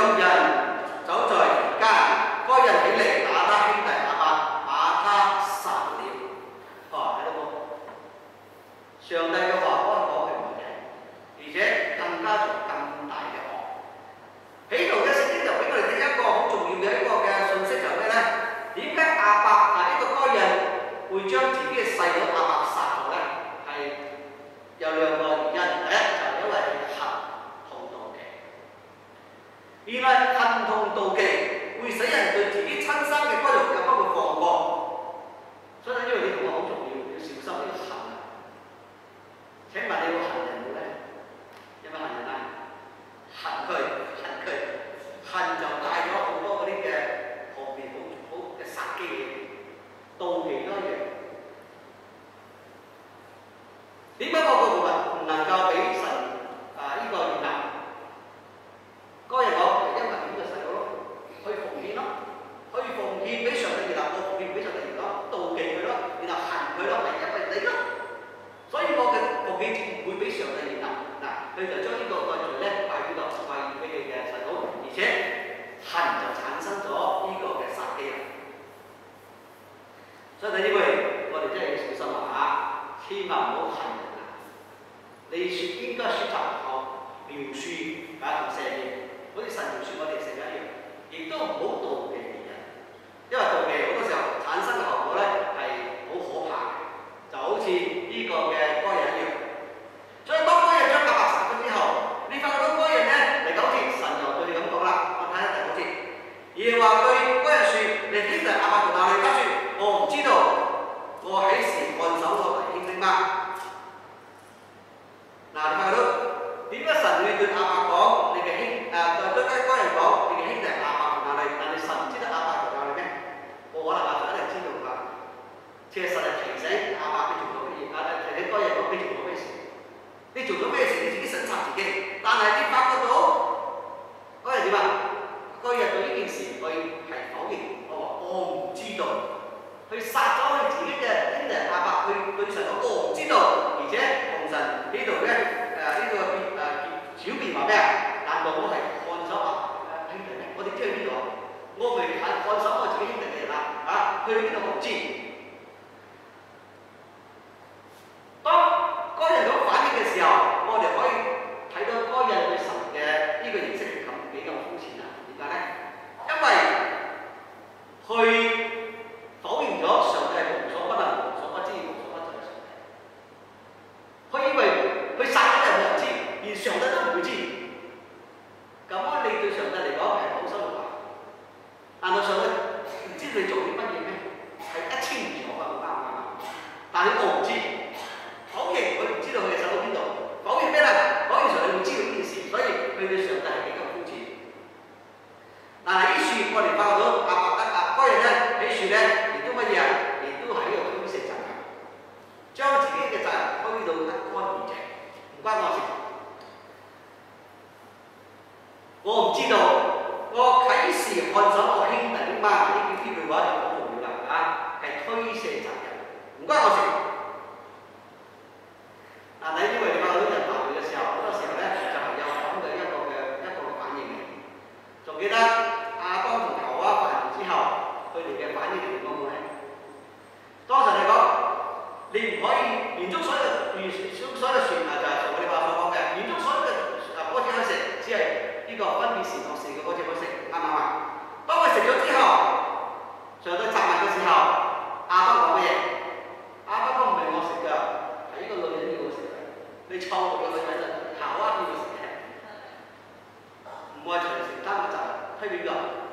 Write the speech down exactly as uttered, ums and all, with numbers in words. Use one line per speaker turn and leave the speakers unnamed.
人走在田間，該人起嚟打他兄弟亞伯，把他殺了。哦，睇到冇？上帝嘅話可以講係唔停，而且更加做更大嘅惡。喺度嘅聖經就俾我哋聽一個好重要嘅一個嘅信息，就係咩咧？點解亞伯啊呢個該人會將自己嘅細佬亞伯殺咗咧？係有兩個原因。第一就係因為恨同妒忌。原來恨同妒忌會使人對自己親生嘅骨肉又不會放過。所以呢樣嘢同我好重要，要小心呢個恨啊！請問你會恨人冇咧？有冇恨人啊？恨佢，恨佢，恨就帶咗好多嗰啲嘅後面好好嘅殺機嘅，妒忌都一樣。點解我個部分唔能夠俾神啊呢個悅納？嗰日講係因為點嘅細佬咯，去奉獻咯，去奉獻俾上帝悅納，我奉獻俾上帝悅納，妒忌佢咯，然後恨佢咯，係因為你咯。所以我嘅奉獻唔會俾上帝悅納。嗱，佢就將呢個愛罪咧歸於個歸俾佢嘅細佬，而且恨就產生咗呢個嘅殺機啦。所以睇呢句，我哋真係要小心啊！嚇，千萬唔好恨人啊！你説應該選擇學饒恕啊同赦免，好似神饒恕我哋成一樣，亦都唔好妒忌別人，因為妒忌好多時候產生嘅後果咧係好可怕嘅，就好似呢個嘅該人一樣。所以當該人將亞伯殺咗之後，你發覺到該人咧嚟九節，神就對你咁講啦，我睇下第九節，耶和華對該人説：你兄弟亞伯從哪裏？他説：我唔知道，我喺時看守我弟兄的嗎？嗱，你發覺到點解神會對亞伯講你嘅兄誒對對該人講你嘅兄弟亞伯從哪裏？但係神唔知道亞伯從哪裏咩？冇可能亞伯一定知道㗎。其實神係提醒亞伯你做咗乜嘢，啊提醒該人講你做咗咩事，你做咗咩事你自己審查自己。但係你發覺到該人點啊？該人對呢件事佢係否認，我話我唔知道。佢殺咗佢自己嘅兄弟亞伯，佢對神講我唔知道，而且同神呢度咧誒呢個辯誒小辯話咩啊？難道我係看守亞伯嘅兄弟咩？我哋知去邊度啊？我未睇看守我自己兄弟嘅人啦，啊，去邊度我唔知。當該人咁反應嘅時候，我哋可以睇到該人對神嘅呢個認識係咁幾咁膚淺啊？點解咧？因為佢否認咗上帝係無所不能、無所不知、無所不在嘅上帝。佢以為佢殺咗人冇人知，連上帝都唔會知。咁樣你對上帝嚟講係好羞辱啊！難道上帝唔知你做啲乜嘢咩？係一清二楚啊！啱唔啱啊？但係我唔知，否認佢唔知道佢嘅手喺邊度，否認咩咧？否認上帝會知道呢件事，所以佢對上帝係幾咁膚淺。但係呢處我哋發覺到亞伯得亞該人咧喺處咧。乜嘢啊？亦都係一個推卸責任，將自己嘅責任推到一乾二淨，唔關我事。我唔知道，我幾時看守我兄弟的嗎？呢呢句話就好重要啦，啊，係推卸責任，唔關我事。嗱，你因為你發覺到人犯罪嘅時候，好多時候咧就係有咁嘅一個嘅一個嘅反應嘅。仲記得亞當同夏娃犯罪之後，佢哋嘅反應係點講嘅咧？當時嚟講，你唔可以園中所有園所有嘅樹啊，就係從我哋話所講嘅園中所有嘅啊果子可以食，只係呢個分別善惡樹嘅果子可以食，啱唔啱啊？當佢食咗之後，上帝責問嘅時候，亞當講乜嘢？亞當講唔係我食㗎，係呢個女人要我食嘅，你創造嘅女人就夏娃要我食嘅，唔係隨承擔嘅責任，推俾邊個？